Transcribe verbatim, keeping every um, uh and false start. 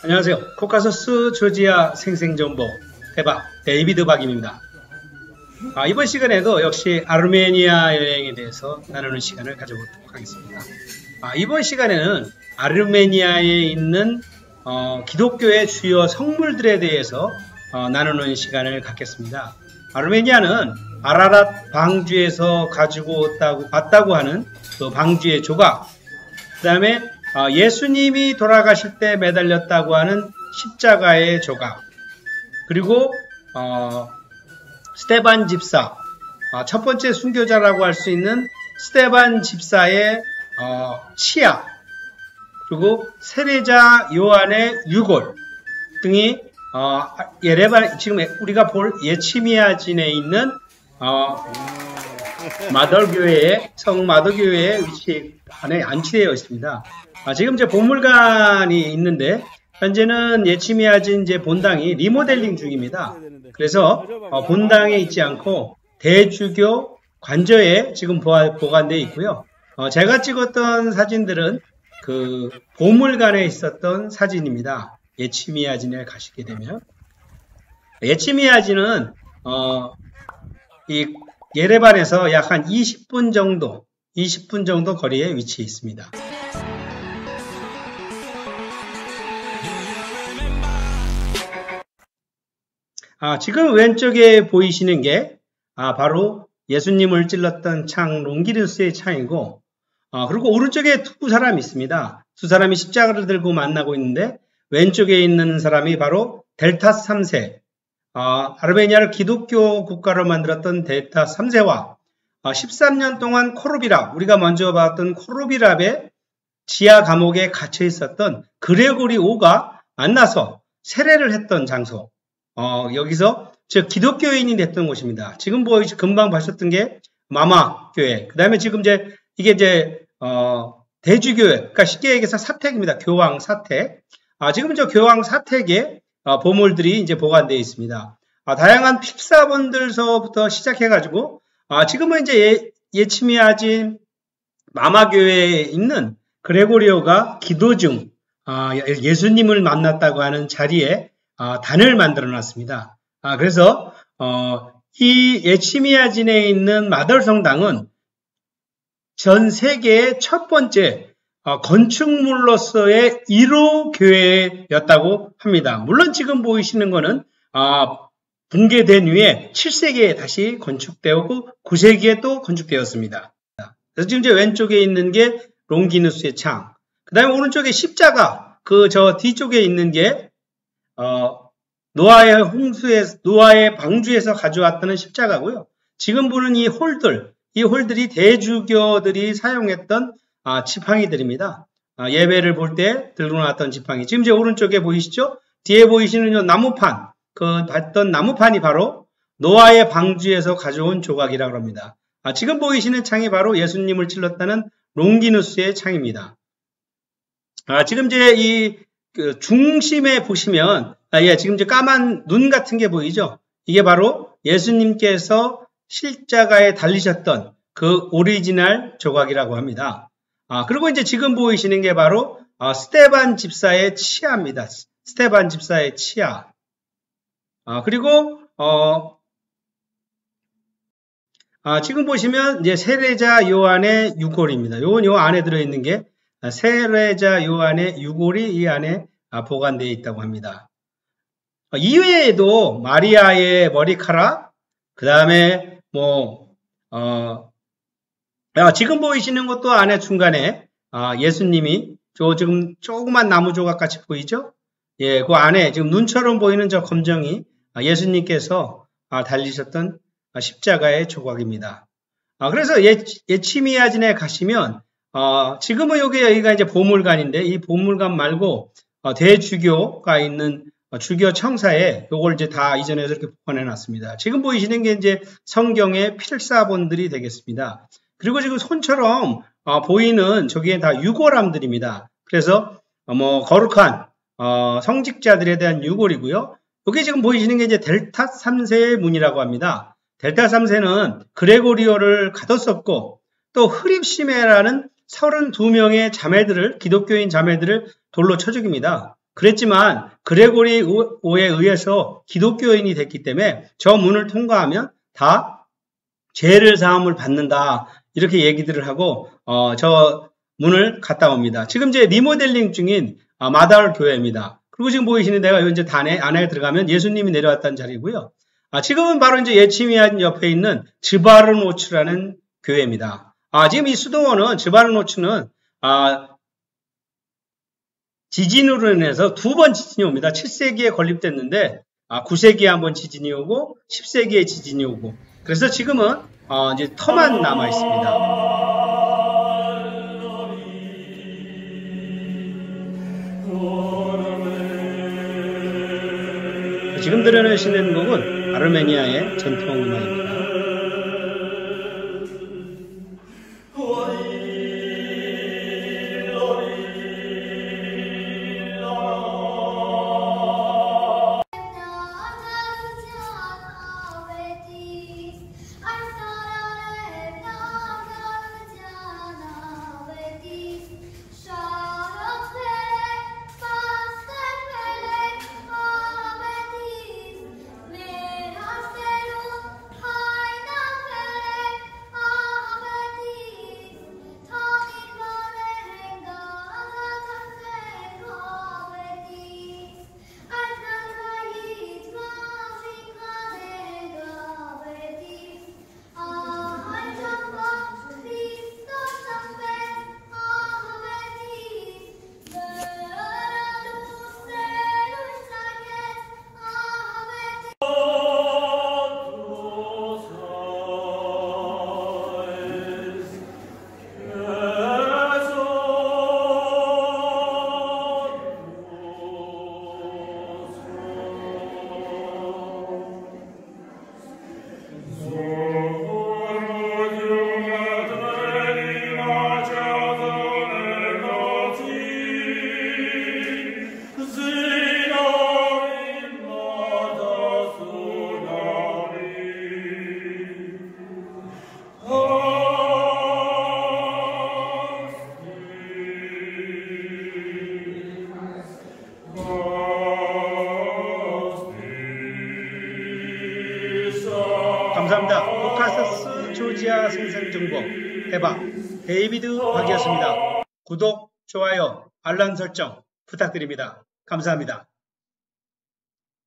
안녕하세요. 코카소스 조지아 생생정보 해박 데이비드 박임입니다. 아, 이번 시간에도 역시 아르메니아 여행에 대해서 나누는 시간을 가져보도록 하겠습니다. 아, 이번 시간에는 아르메니아에 있는 어, 기독교의 주요 성물들에 대해서 어, 나누는 시간을 갖겠습니다. 아르메니아는 아라랏 방주에서 가지고 왔다고, 왔다고 하는 그 방주의 조각, 그 다음에 어, 예수님이 돌아가실 때 매달렸다고 하는 십자가의 조각, 그리고 어, 스테반 집사, 어, 첫 번째 순교자라고 할 수 있는 스테반 집사의 어, 치아, 그리고 세례자 요한의 유골 등이 어, 예레반, 지금 우리가 볼 예치미야진에 있는 어, 마더교회의 성 마더교회의 위치 안에 안치되어 있습니다. 아, 지금 이제 보물관이 있는데 현재는 예치미야진 이제 본당이 리모델링 중입니다. 그래서 어, 본당에 있지 않고 대주교 관저에 지금 보관되어 있고요. 어, 제가 찍었던 사진들은 그 보물관에 있었던 사진입니다. 예치미야진에 가시게 되면 예치미야진은 어, 이 예레반에서 약 한 이십 분 정도, 이십 분 정도 거리에 위치해 있습니다. 아, 지금 왼쪽에 보이시는 게 아, 바로 예수님을 찔렀던 창 롱기누스의 창이고, 아, 그리고 오른쪽에 두 사람이 있습니다. 두 사람이 십자가를 들고 만나고 있는데 왼쪽에 있는 사람이 바로 델타 삼 세, 아, 아르메니아를 기독교 국가로 만들었던 델타 삼 세와 아, 십삼 년 동안 코르비랍, 우리가 먼저 봤던 코르비랍의 지하 감옥에 갇혀 있었던 그레고리 오가 만나서 세례를 했던 장소, 어, 여기서 즉 기독교인이 됐던 곳입니다. 지금 보이 금방 보셨던 게 마마 교회, 그 다음에 지금 이제 이게 이제 어, 대주교회, 그러니까 쉽게 얘기해서 사택입니다. 교황 사택. 아, 지금 저 교황 사택에 어, 보물들이 이제 보관되어 있습니다. 아, 다양한 필사본들서부터 시작해가지고 아, 지금은 이제 예, 예치미야진 마마교회에 있는 그레고리오가 기도 중 아, 예수님을 만났다고 하는 자리에 아, 단을 만들어 놨습니다. 아, 그래서 어, 이 예치미야진에 있는 마덜 성당은 전 세계의 첫 번째 어, 건축물로서의 일 호 교회였다고 합니다. 물론 지금 보이시는 거는 어, 붕괴된 후에 칠 세기에 다시 건축되었고 구 세기에 또 건축되었습니다. 그래서 지금 이제 왼쪽에 있는 게 롱기누스의 창, 그 다음에 오른쪽에 십자가, 그 저 뒤쪽에 있는 게 어, 노아의 홍수에 노아의 방주에서 가져왔다는 십자가고요. 지금 보는 이 홀들, 이 홀들이 대주교들이 사용했던 아, 지팡이들입니다. 아, 예배를 볼 때 들고 나왔던 지팡이. 지금 제 오른쪽에 보이시죠? 뒤에 보이시는 요 나무판, 그 봤던 나무판이 바로 노아의 방주에서 가져온 조각이라고 합니다. 아, 지금 보이시는 창이 바로 예수님을 찔렀다는 롱기누스의 창입니다. 아, 지금 제 이 그 중심에 보시면 아, 예, 지금 이제 까만 눈 같은 게 보이죠? 이게 바로 예수님께서 십자가에 달리셨던 그 오리지널 조각이라고 합니다. 아, 그리고 이제 지금 보이시는 게 바로 아, 스테반 집사의 치아입니다. 스테반 집사의 치아. 아, 그리고 어, 아, 지금 보시면 이제 세례자 요한의 유골입니다. 요건 요 안에 들어있는 게 세례자 요한의 유골이 이 안에 아, 보관되어 있다고 합니다. 아, 이외에도 마리아의 머리카락, 그 다음에 뭐 어, 아, 지금 보이시는 것도 안에 중간에 아, 예수님이 저 지금 조그만 나무 조각 같이 보이죠? 예, 그 안에 지금 눈처럼 보이는 저 검정이 아, 예수님께서 아, 달리셨던 아, 십자가의 조각입니다. 아, 그래서 예, 예치미야진에 가시면 어, 지금은 여기 여기가 이제 보물관인데 이 보물관 말고 어, 대주교가 있는 어, 주교 청사에 요걸 이제 다 이전에서 이렇게 보관해 놨습니다. 지금 보이시는 게 이제 성경의 필사본들이 되겠습니다. 그리고 지금 손처럼 어, 보이는 저기에 다 유골함들입니다. 그래서 어, 뭐 거룩한 어, 성직자들에 대한 유골이고요. 여기 지금 보이시는 게 이제 델타 삼 세의 문이라고 합니다. 델타 삼 세는 그레고리오를 가뒀었고 또 흐립시메라는 서른두 명의 자매들을 기독교인 자매들을 돌로 쳐 죽입니다. 그랬지만 그레고리 오에 의해서 기독교인이 됐기 때문에 저 문을 통과하면 다 죄를 사함을 받는다. 이렇게 얘기들을 하고 어, 저 문을 갔다 옵니다. 지금 이제 리모델링 중인 아, 마다울 교회입니다. 그리고 지금 보이시는 데가 이제 단에 안에 들어가면 예수님이 내려왔다는 자리고요. 아, 지금은 바로 이제 예치미안 옆에 있는 즈바르노츠라는 교회입니다. 아, 지금 이 수도원은 즈바르노츠는 아, 지진으로 인해서 두 번 지진이 옵니다. 칠 세기에 건립됐는데 아, 구 세기에 한번 지진이 오고 십 세기에 지진이 오고 그래서 지금은 어, 이제 터만 남아 있습니다. 지금 들려주시는 곡은 아르메니아의 전통 음악입니다. 감사합니다. 코카서스 조지아 생생정보 해박 데이비드 박이었습니다. 구독, 좋아요, 알람 설정 부탁드립니다. 감사합니다.